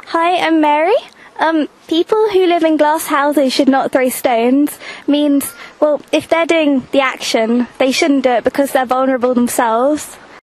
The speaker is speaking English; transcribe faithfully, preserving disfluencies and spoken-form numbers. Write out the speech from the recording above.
Hi, I'm Mary. Um, people who live in glass houses should not throw stones means, well, if they're doing the action, they shouldn't do it because they're vulnerable themselves.